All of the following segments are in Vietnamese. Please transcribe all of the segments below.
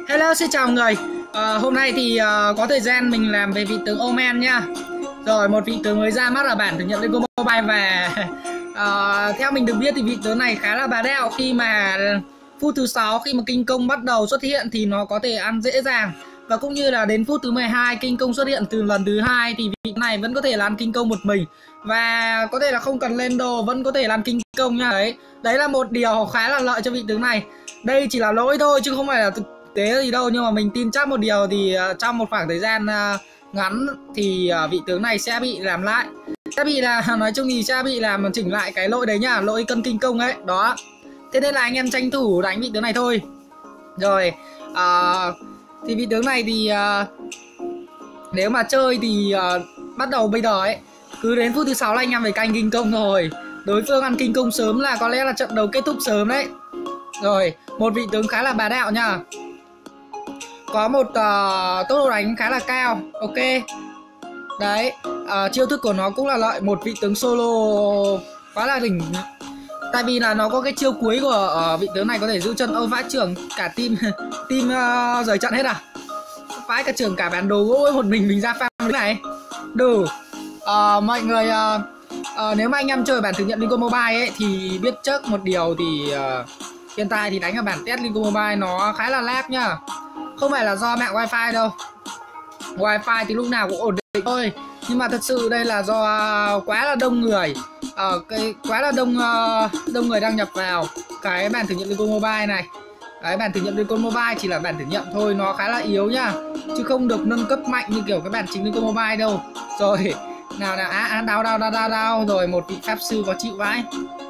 Hello, xin chào mọi người. Hôm nay thì có thời gian mình làm về vị tướng Omen nha. Rồi, một vị tướng mới ra mắt ở bản thử nghiệm Lego Mobile và theo mình được biết thì vị tướng này khá là bá đạo khi mà phút thứ 6 khi mà kinh công bắt đầu xuất hiện thì nó có thể ăn dễ dàng. Và cũng như là đến phút thứ 12 kinh công xuất hiện từ lần thứ 2 thì vị này vẫn có thể là ăn kinh công một mình. Và có thể là không cần lên đồ vẫn có thể làm kinh công nha. Đấy là một điều khá là lợi cho vị tướng này. Đây chỉ là lỗi thôi chứ không phải là thực tế gì đâu, nhưng mà mình tin chắc một điều thì trong một khoảng thời gian ngắn thì vị tướng này sẽ bị làm lại, sẽ bị là nói chung thì sẽ bị làm chỉnh lại cái lỗi đấy nhá, lỗi cân kinh công ấy đó. Thế nên là anh em tranh thủ đánh vị tướng này thôi. Rồi thì vị tướng này thì nếu mà chơi thì bắt đầu bây giờ ấy, cứ đến phút thứ 6 là anh em phải canh kinh công rồi. Đối phương ăn kinh công sớm là có lẽ là trận đấu kết thúc sớm đấy. Rồi, một vị tướng khá là bá đạo nha. Có một tốc độ đánh khá là cao. Ok. Đấy, chiêu thức của nó cũng là lợi. Một vị tướng solo quá là đỉnh. Tại vì là nó có cái chiêu cuối của vị tướng này có thể giữ chân. Ơ vãi trưởng cả team team rời trận hết à? Vãi cả trưởng cả bản đồ gỗ một mình ra farm cái này. Đủ. Mọi người nếu mà anh em chơi bản thử nghiệm Lego Mobile ấy thì biết chắc một điều thì hiện tại thì đánh ở bản test Lego Mobile nó khá là lag nhá. Không phải là do mạng wifi đâu. Wifi thì lúc nào cũng ổn định thôi. Nhưng mà thật sự đây là do quá là đông người. Quá là đông người đăng nhập vào cái bản thử nghiệm Lego Mobile này. Đấy, bản thử nghiệm Lego Mobile chỉ là bản thử nghiệm thôi, nó khá là yếu nhá. Chứ không được nâng cấp mạnh như kiểu cái bản chính Lego Mobile đâu. Rồi, nào đau. Rồi một vị pháp sư có chịu vãi.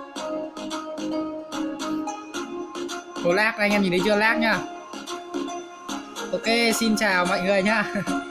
Có lag, anh em nhìn thấy chưa, lag nhá. Ok, xin chào mọi người nhá.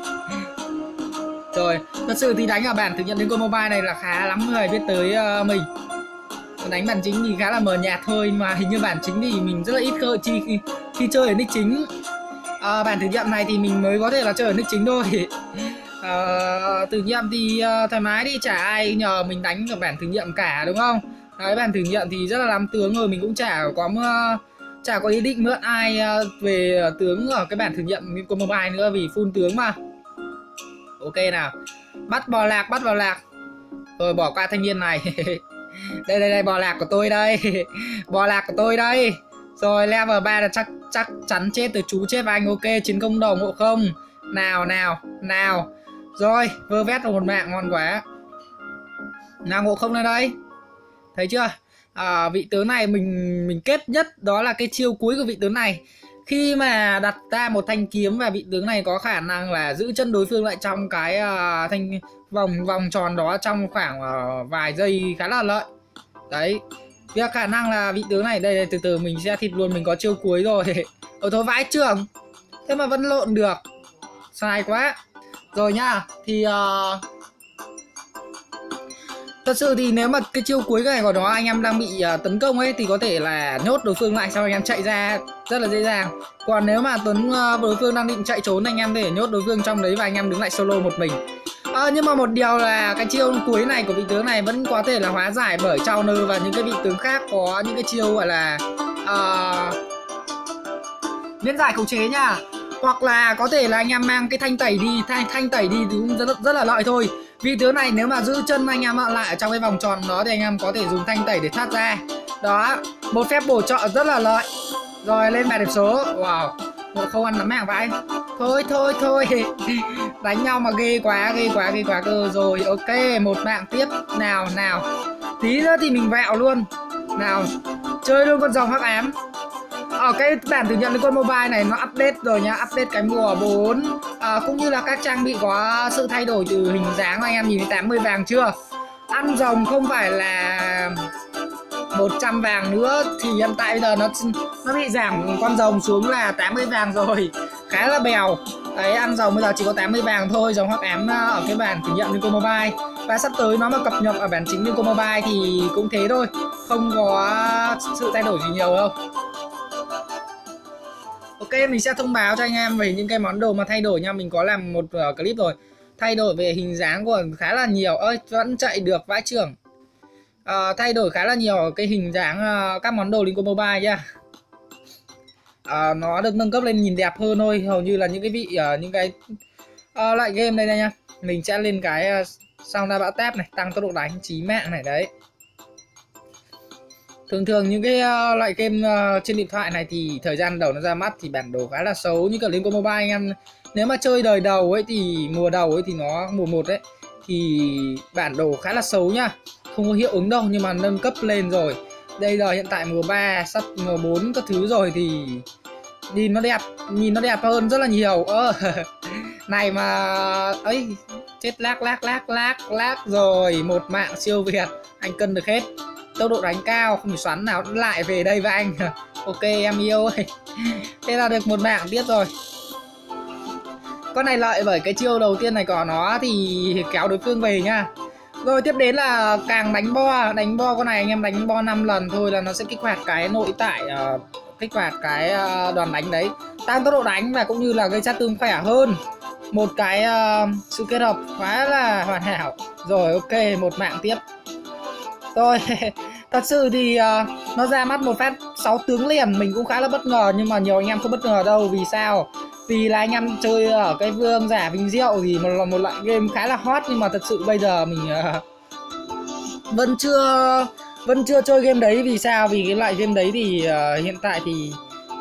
Rồi, thật sự thì đánh ở bản thử nghiệm Lego Mobile này là khá lắm người biết tới mình. Đánh bản chính thì khá là mờ nhạt thôi, mà hình như bản chính thì mình rất là ít cơ hội khi chơi ở nick chính. Bản thử nghiệm này thì mình mới có thể là chơi ở nick chính thôi. Thử nghiệm thì thoải mái đi, chả ai nhờ mình đánh ở bản thử nghiệm cả đúng không? Đấy, bản thử nghiệm thì rất là lắm tướng rồi, mình cũng chả có ý định mượn ai về tướng ở cái bản thử nghiệm Lego Mobile nữa vì full tướng mà. Ok nào, bắt vào lạc. Rồi bỏ qua thanh niên này. Đây bò lạc của tôi đây. Bò lạc của tôi đây. Rồi level 3 là chắc chắn chết từ chú chết và anh. Ok, chiến công đầu ngộ không. Nào. Rồi, vơ vét vào một mạng ngon quá. Nào ngộ không lên đây. Thấy chưa? Vị tướng này mình kết nhất đó là cái chiêu cuối của vị tướng này. Khi mà đặt ra một thanh kiếm và vị tướng này có khả năng là giữ chân đối phương lại trong cái thanh vòng tròn đó trong khoảng vài giây khá là lợi. Đấy, việc khả năng là vị tướng này đây từ từ mình sẽ thịt luôn, mình có chiêu cuối rồi. Thôi vãi trưởng, thế mà vẫn lộn được, sai quá. Rồi nhá, thì thật sự thì nếu mà cái chiêu cuối này của nó anh em đang bị tấn công ấy thì có thể là nhốt đối phương lại sau anh em chạy ra rất là dễ dàng. Còn nếu mà đối phương đang định chạy trốn, anh em có thể nhốt đối phương trong đấy và anh em đứng lại solo một mình. Nhưng mà một điều là cái chiêu cuối này của vị tướng này vẫn có thể là hóa giải bởi Chowner và những cái vị tướng khác có những cái chiêu gọi là miễn giải khống chế nha. Hoặc là có thể là anh em mang cái thanh tẩy đi, thanh tẩy đi thì cũng rất là lợi thôi. Vị tướng này nếu mà giữ chân anh em lại ở trong cái vòng tròn đó thì anh em có thể dùng thanh tẩy để thoát ra. Đó, một phép bổ trợ rất là lợi. Rồi lên bài điểm số. Wow, không ăn nắm mạng vãi. Thôi. Đánh nhau mà ghê quá cơ. Rồi ok, một mạng tiếp. Nào. Tí nữa thì mình vẹo luôn. Nào, chơi luôn con rồng hắc ám. Ở cái bản thử nghiệm Lego Mobile này nó update rồi nhá, update cái mùa 4 cũng như là các trang bị có sự thay đổi từ hình dáng. Anh em nhìn thấy 80 vàng chưa? Ăn rồng không phải là 100 vàng nữa thì hiện tại bây giờ nó bị giảm con rồng xuống là 80 vàng rồi, khá là bèo. Đấy, ăn rồng bây giờ chỉ có 80 vàng thôi, rồng hắc ám ở cái bản thử nghiệm Lego Mobile. Và sắp tới nó mà cập nhật ở bản chính Lego Mobile thì cũng thế thôi, không có sự thay đổi gì nhiều đâu. Ok, mình sẽ thông báo cho anh em về những cái món đồ mà thay đổi nha. Mình có làm một clip rồi. Thay đổi về hình dáng của khá là nhiều. Ơi, vẫn chạy được vãi trưởng. Thay đổi khá là nhiều cái hình dáng các món đồ Lego Mobile nhá. nó được nâng cấp lên nhìn đẹp hơn thôi. Hầu như là những cái vị những cái loại game đây nha. Mình sẽ lên cái Sound Đa Bão Táp này, tăng tốc độ đánh, chí mạng này đấy. Thường những cái loại game trên điện thoại này thì thời gian đầu nó ra mắt thì bản đồ khá là xấu, như cả Liên Quân Mobile anh em nếu mà chơi đời đầu ấy thì mùa đầu ấy thì nó mùa 1 ấy thì bản đồ khá là xấu nhá, không có hiệu ứng đâu. Nhưng mà nâng cấp lên rồi, đây giờ hiện tại mùa 3 sắp mùa 4 các thứ rồi thì nhìn nó đẹp hơn rất là nhiều. Này mà ấy chết, lag rồi, một mạng siêu việt, anh cân được hết, tốc độ đánh cao, không bị xoắn nào. Lại về đây với anh. Ok em yêu ơi. Thế là được một mạng tiếp rồi. Con này lợi bởi cái chiêu đầu tiên này của nó thì kéo đối phương về nhá. Rồi tiếp đến là càng đánh bo con này anh em đánh bo 5 lần thôi là nó sẽ kích hoạt cái nội tại, kích hoạt cái đoàn đánh đấy, tăng tốc độ đánh và cũng như là gây sát thương khỏe hơn. Một cái sự kết hợp khá là hoàn hảo. Rồi ok, một mạng tiếp. Rồi thật sự thì nó ra mắt một phát 6 tướng liền, mình cũng khá là bất ngờ, nhưng mà nhiều anh em không bất ngờ đâu. Vì sao? Vì là anh em chơi ở cái Vương Giả Vinh Diệu thì là một loại game khá là hot, nhưng mà thật sự bây giờ mình vẫn chưa chơi game đấy. Vì sao? Vì cái loại game đấy thì hiện tại thì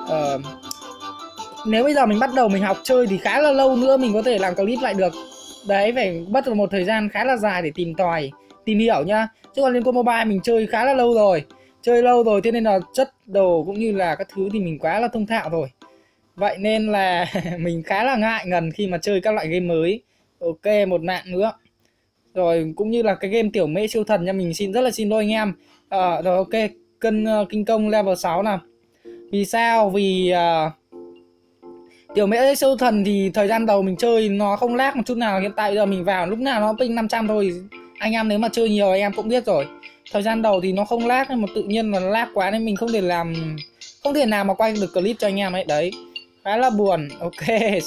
nếu bây giờ mình bắt đầu mình học chơi thì khá là lâu nữa mình có thể làm clip lại được. Đấy, phải mất một thời gian khá là dài để tìm hiểu nhá. Chứ còn Liên Quân Mobile mình chơi khá là lâu rồi, thế nên là chất đồ cũng như là các thứ thì mình quá là thông thạo rồi. Vậy nên là mình khá là ngại ngần khi mà chơi các loại game mới. Ok, một mạng nữa. Rồi cũng như là cái game tiểu mễ siêu thần nha, mình rất là xin lỗi anh em. Rồi ok, cân kinh công level 6 nào. Vì sao? Vì tiểu mễ siêu thần thì thời gian đầu mình chơi nó không lag một chút nào. Hiện tại giờ mình vào lúc nào nó ping 500 thôi. Anh em nếu mà chơi nhiều anh em cũng biết rồi. Thời gian đầu thì nó không lag, nhưng mà tự nhiên là lag quá nên mình không thể nào mà quay được clip cho anh em ấy. Đấy, khá là buồn. Ok,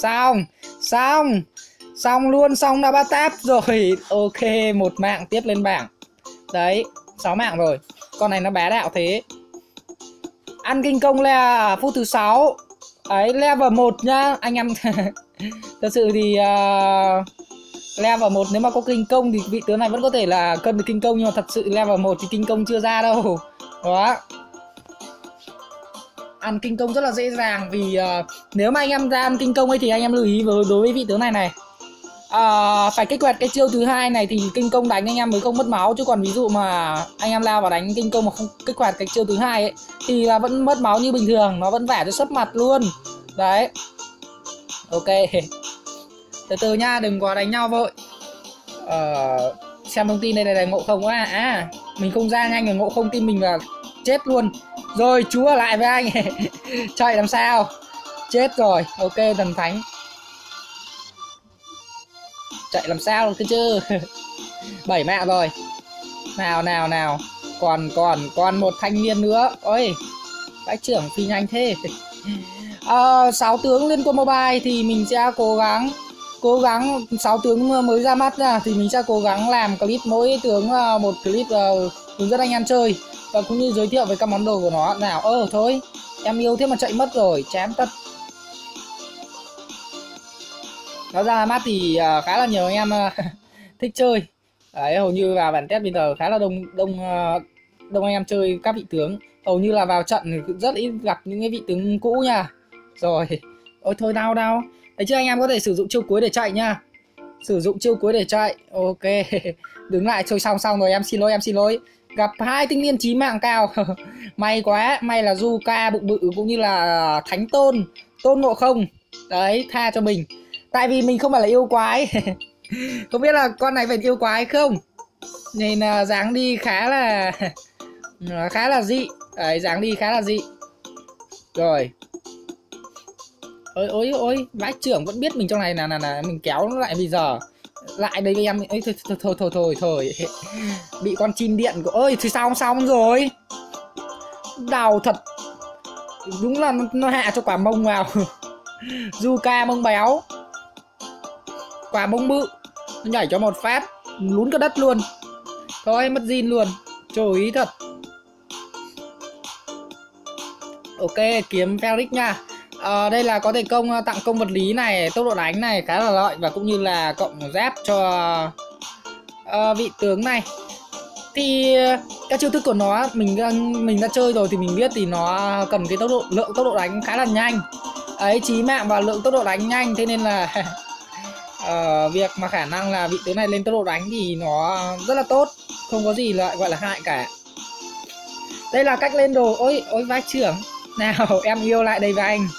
xong luôn, xong đã bắt táp rồi. Ok, một mạng tiếp lên bảng. Đấy, 6 mạng rồi. Con này nó bá đạo thế. Ăn kinh công là phút thứ 6. Đấy, level 1 nhá anh em. Thật sự thì level 1 nếu mà có kinh công thì vị tướng này vẫn có thể là cân được kinh công, nhưng mà thật sự level 1 thì kinh công chưa ra đâu. Đó, ăn kinh công rất là dễ dàng. Vì nếu mà anh em ra ăn kinh công ấy thì anh em lưu ý đối với vị tướng này phải kích hoạt cái chiêu thứ hai này thì kinh công đánh anh em mới không mất máu. Chứ còn ví dụ mà anh em lao vào đánh kinh công mà không kích hoạt cái chiêu thứ hai ấy thì là vẫn mất máu như bình thường, nó vẫn vả cho sấp mặt luôn. Đấy, ok, từ từ nha, đừng có đánh nhau vội. Xem thông tin đây là Ngộ Không quá. Mình không ra nhanh rồi Ngộ Không tin mình là chết luôn. Rồi chú ở lại với anh. Chạy làm sao, chết rồi. Ok, thần thánh chạy làm sao được chứ. 7 mạng rồi. Nào còn một thanh niên nữa. Ôi, bác trưởng phi nhanh thế. 6 tướng Liên Quân Mobile thì mình sẽ cố gắng 6 tướng mới ra mắt ra thì mình sẽ cố gắng làm clip mỗi tướng một clip hướng dẫn anh em chơi và cũng như giới thiệu về các món đồ của nó. Nào, thôi em yêu thế mà chạy mất rồi, chém tất. Nó ra mắt thì khá là nhiều anh em thích chơi. Đấy, hầu như vào bản test bây giờ khá là đông anh em chơi các vị tướng. Hầu như là vào trận thì rất ít gặp những cái vị tướng cũ nha. Rồi, ôi thôi đau. Đấy chứ, anh em có thể sử dụng chiêu cuối để chạy nha. Ok. Đứng lại chơi xong rồi, em xin lỗi. Gặp 2 tinh niên chí mạng cao. May quá, may là Zuka bụng bự cũng như là Thánh Tôn Ngộ Không. Đấy, tha cho mình. Tại vì mình không phải là yêu quái. Không biết là con này phải yêu quái không, nên là dáng đi khá là dị. Đấy, dáng đi khá là dị. Rồi, ôi vãi trưởng vẫn biết mình trong này là mình kéo nó lại. Bây giờ lại đây với em ấy. Thôi bị con chim điện của ơi thì xong rồi. Đau thật, đúng là nó hạ cho quả mông vào. Zuka mông béo, quả mông bự, nó nhảy cho một phát lún cả đất luôn. Thôi mất zin luôn, trời ý thật. Ok, kiếm Felix nha. Đây là có thể tặng công vật lý này, tốc độ đánh này khá là lợi, và cũng như là cộng giáp cho vị tướng này. Thì các chiêu thức của nó mình đã chơi rồi thì mình biết thì nó cần cái lượng tốc độ đánh khá là nhanh ấy, chí mạng và lượng tốc độ đánh nhanh, thế nên là việc mà khả năng là vị tướng này lên tốc độ đánh thì nó rất là tốt, không có gì lại gọi là hại cả. Đây là cách lên đồ. Ôi vai trưởng nào, em yêu lại đây với anh.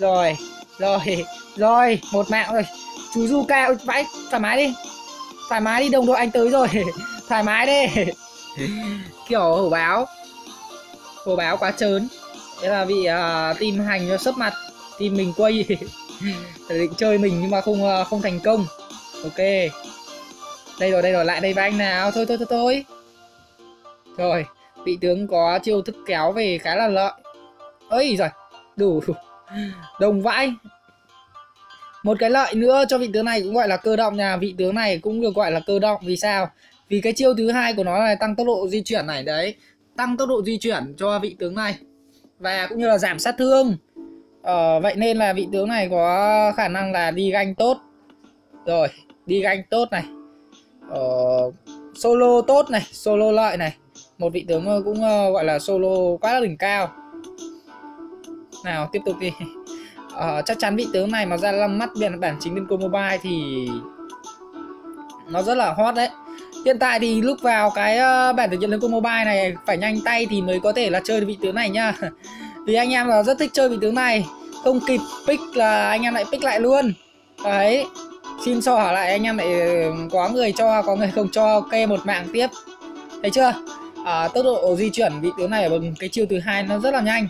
Rồi một mạng rồi. Chú Zuka, ôi vãi, thoải mái đi đồng đội, anh tới rồi. Thoải mái đi. Kiểu hổ báo quá trớn. Thế là bị team hành cho sấp mặt, team mình quay. Định chơi mình nhưng mà không thành công. Ok, đây rồi, lại đây với anh nào. Thôi. Rồi, vị tướng có chiêu thức kéo về khá là lợi. Ơi giời, đủ đồng vãi. Một cái lợi nữa cho vị tướng này cũng gọi là cơ động nha. Vị tướng này cũng được gọi là cơ động vì sao? Vì cái chiêu thứ hai của nó là tăng tốc độ di chuyển này đấy, tăng tốc độ di chuyển cho vị tướng này và cũng như là giảm sát thương. Vậy nên là vị tướng này có khả năng là đi ganh tốt. Rồi, đi ganh tốt này, solo tốt này, solo lợi này. Một vị tướng cũng gọi là solo quá là đỉnh cao. Nào tiếp tục đi. Chắc chắn vị tướng này mà ra 5 mắt bản chính Liên Quân Mobile thì nó rất là hot đấy. Hiện tại thì lúc vào cái bản thực hiện Liên Quân Mobile này phải nhanh tay thì mới có thể là chơi được vị tướng này nhá. Vì anh em là rất thích chơi vị tướng này, không kịp pick là anh em lại pick lại luôn. Đấy, xin cho hỏi lại anh em lại có người cho, có người không cho, ok một mạng tiếp. Thấy chưa? Tốc độ di chuyển vị tướng này bằng cái chiêu thứ hai nó rất là nhanh.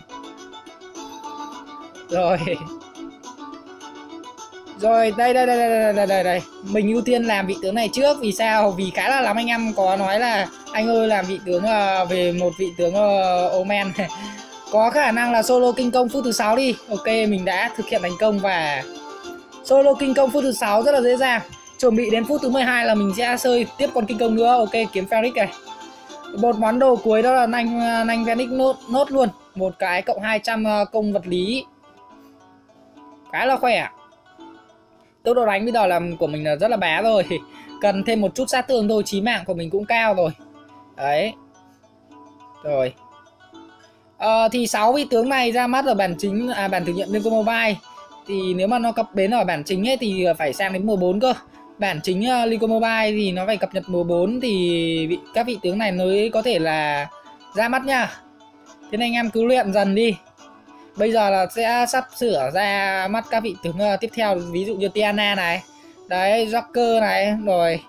Rồi đây. Mình ưu tiên làm vị tướng này trước. Vì sao? Vì khá là lắm anh em có nói là anh ơi làm vị tướng về một vị tướng Omen có khả năng là solo kinh công phút thứ 6 đi. Ok, mình đã thực hiện thành công và solo kinh công phút thứ 6 rất là dễ dàng. Chuẩn bị đến phút thứ 12 là mình sẽ chơi tiếp con kinh công nữa. Ok, kiếm Phoenix này. Một món đồ cuối đó là nanh Phoenix nốt luôn. Một cái cộng 200 công vật lý khá là khỏe. Tốc độ đánh bây giờ là của mình là rất là bá rồi. Cần thêm một chút sát thương thôi, chí mạng của mình cũng cao rồi. Đấy. Rồi. Thì 6 vị tướng này ra mắt ở bản chính bản thử nghiệm Liên Quân Mobile. Thì nếu mà nó cập bến ở bản chính ấy thì phải sang đến mùa 4 cơ. Bản chính Liên Quân Mobile thì nó phải cập nhật mùa 4 thì các vị tướng này mới có thể là ra mắt nha. Thế nên anh em cứ luyện dần đi. Bây giờ là sẽ sắp sửa ra mắt các vị tướng tiếp theo, ví dụ như Tiana này, đấy, Joker này, rồi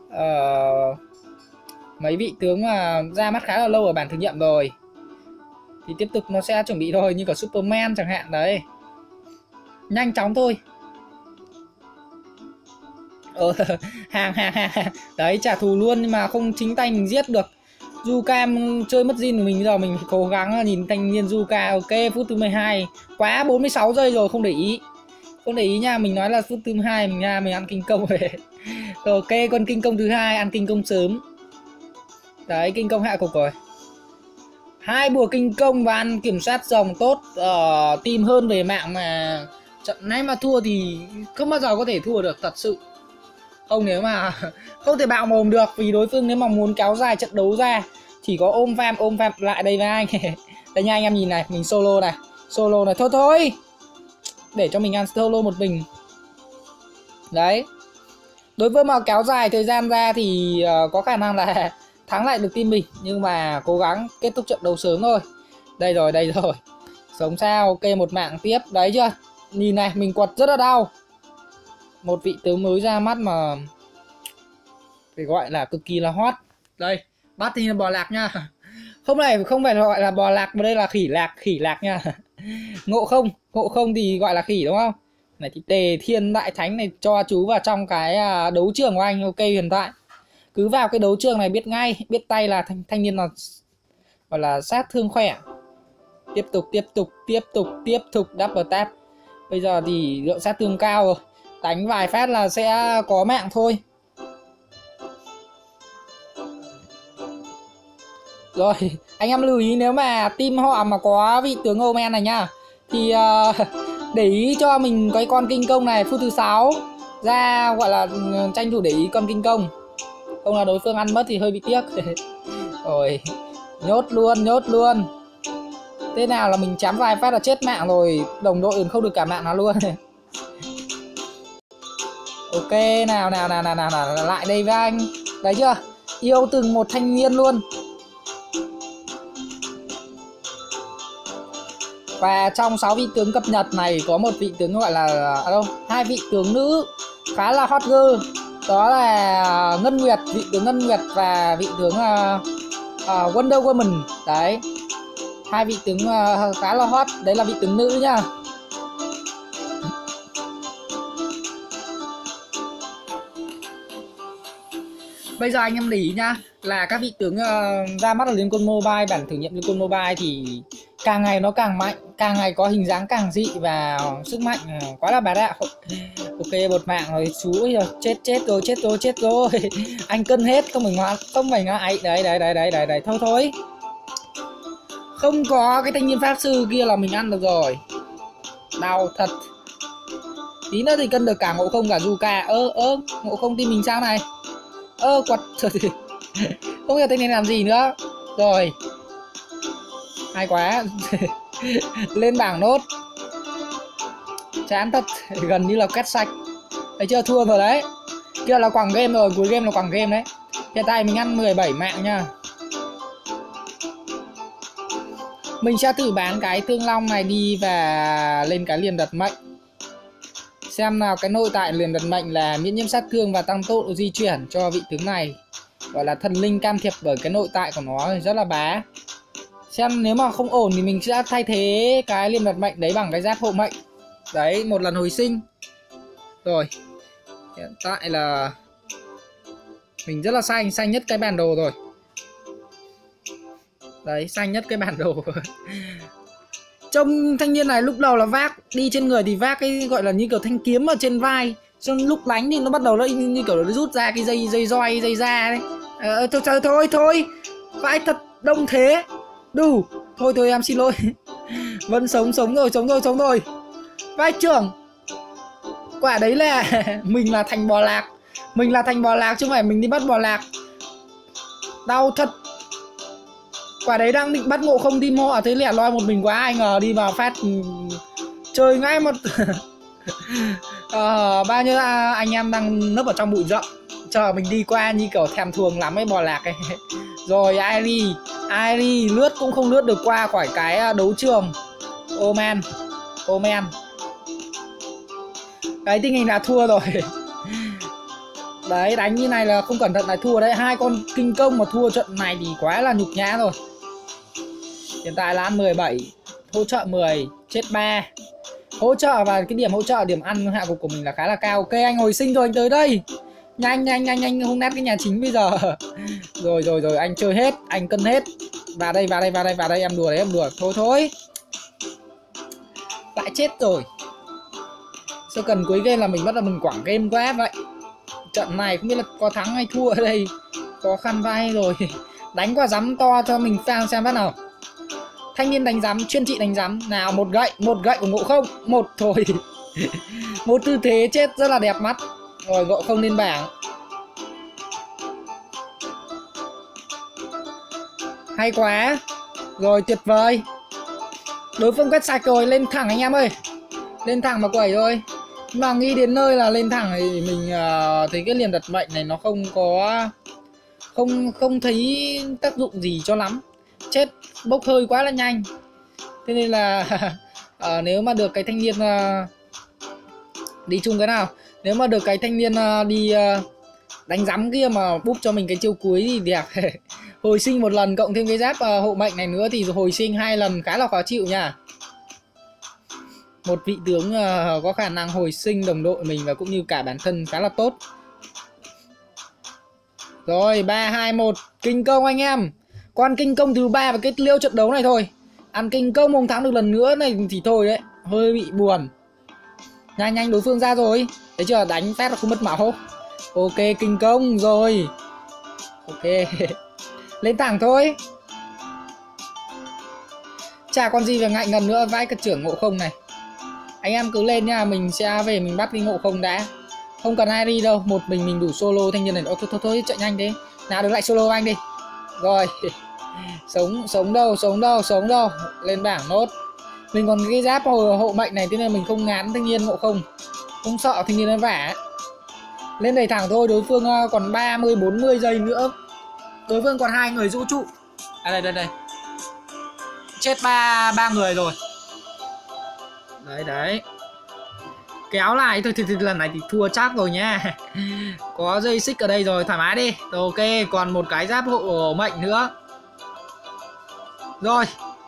mấy vị tướng mà ra mắt khá là lâu ở bản thử nghiệm rồi thì tiếp tục nó sẽ chuẩn bị thôi, như cả Superman chẳng hạn. Đấy, nhanh chóng thôi. Hàng đấy, trả thù luôn nhưng mà không chính tay mình giết được. Zuka chơi mất Jin của mình, bây giờ mình phải cố gắng nhìn thanh niên Zuka. Ok, phút thứ 12 quá 46 giây rồi, không để ý nha, mình nói là phút thứ 12 mình ăn kinh công rồi. Ok, con kinh công thứ hai ăn kinh công sớm. Đấy, kinh công hạ cục rồi. 2 bùa kinh công và ăn kiểm soát dòng tốt, team hơn về mạng mà trận này mà thua thì không bao giờ có thể thua được thật sự. Không, nếu mà không thể bạo mồm được, vì đối phương nếu mà muốn kéo dài trận đấu ra chỉ có ôm farm lại đây với anh. Đây nha anh em nhìn này, mình solo này, thôi để cho mình ăn solo một mình. Đấy, đối với mà kéo dài thời gian ra thì có khả năng là thắng lại được team mình, nhưng mà cố gắng kết thúc trận đấu sớm thôi. Đây rồi, sống sao. Ok, một mạng tiếp. Đấy chưa, nhìn này, mình quật rất là đau. Một vị tướng mới ra mắt mà phải gọi là cực kỳ là hot. Đây, bắt thì là bò lạc nha. Không phải gọi là bò lạc mà đây là khỉ lạc nha. Ngộ không thì gọi là khỉ đúng không? Này thì Tề Thiên Đại Thánh này cho chú vào trong cái đấu trường của anh. Ok, hiện tại cứ vào cái đấu trường này biết ngay, biết tay là thanh niên là gọi là sát thương khỏe. Tiếp tục double tap. Bây giờ thì lượng sát thương cao rồi, đánh vài phát là sẽ có mạng thôi. Rồi, anh em lưu ý nếu mà team họ mà có vị tướng Omen này nhá thì để ý cho mình cái con kinh công này phút thứ 6 ra, gọi là tranh thủ để ý con kinh công, không là đối phương ăn mất thì hơi bị tiếc. Rồi nhốt luôn. Thế nào là mình chém vài phát là chết mạng rồi, đồng đội không được cả mạng nào luôn. Ok, nào lại đây với anh. Đấy chưa? Yêu từng một thanh niên luôn. Và trong 6 vị tướng cập nhật này có một vị tướng gọi là hai vị tướng nữ khá là hot girl. Đó là Ngân Nguyệt, vị tướng Ngân Nguyệt và vị tướng Wonder Woman. Đấy. Hai vị tướng khá là hot, đấy là vị tướng nữ nhá. Bây giờ anh em để ý nhá, là các vị tướng ra mắt ở Liên Quân Mobile, bản thử nghiệm Liên Quân Mobile thì càng ngày nó càng mạnh, càng ngày có hình dáng càng dị và sức mạnh quá là bá đạo. Ok, một mạng rồi, chú ơi, chết rồi. Anh cân hết, không phải ngại. Đấy, thôi. Không có cái thanh niên pháp sư kia là mình ăn được rồi. Đau thật. Tí nữa thì cân được cả Ngộ Không cả Yuka. Ngộ Không thì mình sao này? Quật. Không hiểu tên này làm gì nữa. Rồi. Hay quá. Lên bảng nốt. Chán thật. Gần như là quét sạch. Thấy chưa, thua rồi đấy. Kia là quẳng game rồi, cuối game là quẳng game đấy. Hiện tại mình ăn 17 mạng nha. Mình sẽ thử bán cái Thương Long này đi và lên cái Liềm Đật Mệnh. Xem nào, cái nội tại Liềm Đật Mệnh là miễn nhiễm sát thương và tăng tốc độ di chuyển cho vị tướng này. Gọi là thần linh can thiệp bởi cái nội tại của nó rất là bá. Xem nếu mà không ổn thì mình sẽ thay thế cái Liềm Đật Mệnh đấy bằng cái giáp hộ mệnh. Đấy, một lần hồi sinh. Rồi. Hiện tại là mình rất là xanh nhất cái bản đồ rồi. Đấy, xanh nhất cái bản đồ. Trông thanh niên này lúc đầu là vác, đi trên người thì vác cái gọi là như kiểu thanh kiếm ở trên vai. Xong lúc đánh thì nó bắt đầu nó như kiểu nó rút ra cái dây roi, dây da đấy. Thôi. Vãi thật đông thế. Đủ. Thôi em xin lỗi. Vẫn sống rồi. Vai trưởng. Quả đấy là mình là thành bò lạc. Chứ không phải mình đi bắt bò lạc. Đau thật. Quả đấy đang định bắt Ngộ Không team họ, thấy lẻ loi một mình quá, ai ngờ đi vào phát chơi ngay một bao nhiêu anh em đang nấp ở trong bụi rậm chờ mình đi qua như kiểu thèm thuồng lắm ấy, bò lạc ấy. Rồi Airi lướt cũng không lướt được qua khỏi cái đấu trường. Omen. Đấy, tình hình là thua rồi. Đấy, đánh như này là không cẩn thận là thua đấy. Hai con kinh công mà thua trận này thì quá là nhục nhã rồi. Hiện tại là ăn 17, hỗ trợ 10, chết 3. Hỗ trợ và cái điểm hỗ trợ, điểm ăn hạ gục của mình là khá là cao. Ok, anh hồi sinh rồi, anh tới đây. Nhanh không nét cái nhà chính bây giờ. Rồi, anh chơi hết, anh cân hết. Vào đây, em đùa đấy, Thôi. Lại chết rồi. Sao cần cuối game là mình bắt đầu mình quảng game quá vậy. Trận này không biết là có thắng hay thua ở đây. Khó khăn vai rồi. Đánh quả rắm to cho mình xem phát nào. Thanh niên đánh rắm, chuyên trị đánh rắm. Nào, một gậy của Ngộ Không. Một thôi. Một tư thế chết rất là đẹp mắt. Rồi, Ngộ Không lên bảng. Hay quá. Rồi, tuyệt vời. Đối phương quét sạch rồi, lên thẳng anh em ơi. Lên thẳng mà quẩy rồi. Mà nghĩ đến nơi là lên thẳng thì mình thấy cái Liềm Đật Mệnh này nó không thấy tác dụng gì cho lắm. Chết bốc hơi quá là nhanh. Thế nên là nếu mà được cái thanh niên đi chung cái nào, nếu mà được cái thanh niên đi đánh rắm kia mà búp cho mình cái chiêu cuối thì đẹp. Hồi sinh một lần cộng thêm cái giáp hộ mệnh này nữa thì hồi sinh 2 lần khá là khó chịu nha. Một vị tướng có khả năng hồi sinh đồng đội mình và cũng như cả bản thân khá là tốt. Rồi, 3, 2, 1, kinh công anh em. Con kinh công thứ 3 và kết liễu trận đấu này thôi. Ăn kinh công không thắng được lần nữa này thì thôi đấy, hơi bị buồn. Nhanh đối phương ra rồi. Thấy chưa, đánh phát là không mất máu. Ok, kinh công rồi. Ok. Lên thẳng thôi. Chả còn gì phải ngại ngần nữa, vãi cái trưởng Ngộ Không này. Anh em cứ lên nha, mình sẽ về mình bắt đi Ngộ Không đã. Không cần ai đi đâu, một mình đủ solo thanh niên này. Ôi, thôi chạy nhanh thế. Nào đứng lại solo anh đi. Rồi. Sống đâu. Lên bảng nốt. Mình còn cái giáp hộ mệnh này, thế nên mình không ngán thanh niên Ngộ Không. Không sợ thanh niên nó vả. Lên đẩy thẳng thôi, đối phương còn 30-40 giây nữa. Đối phương còn 2 người vũ trụ. À đây. Chết ba người rồi. Đấy. Kéo lại thôi, thì lần này thì thua chắc rồi nha. Có dây xích ở đây rồi, thoải mái đi. Ok, còn một cái giáp hộ mệnh nữa. Rồi.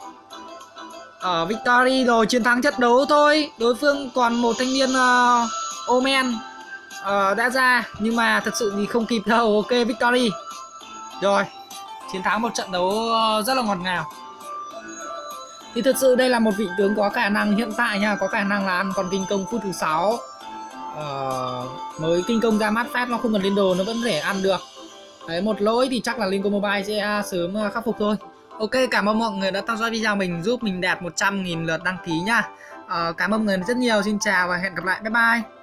Victory rồi, chiến thắng trận đấu thôi. Đối phương còn một thanh niên Omen đã ra, nhưng mà thật sự thì không kịp đâu. Ok, Victory. Rồi, chiến thắng một trận đấu rất là ngọt ngào. Thì thực sự đây là một vị tướng có khả năng hiện tại nha, có khả năng là ăn còn kinh công phút thứ 6. Mới kinh công ra mắt phát nó không cần lên đồ, nó vẫn có thể ăn được. Đấy, một lỗi thì chắc là Linko Mobile sẽ sớm khắc phục thôi. Ok, cảm ơn mọi người đã theo dõi video mình, giúp mình đạt 100.000 lượt đăng ký nha. Cảm ơn mọi người rất nhiều, xin chào và hẹn gặp lại, bye bye.